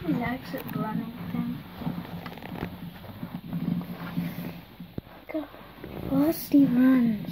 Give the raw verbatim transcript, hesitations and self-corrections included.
The exit running thing. Go. Fast he runs.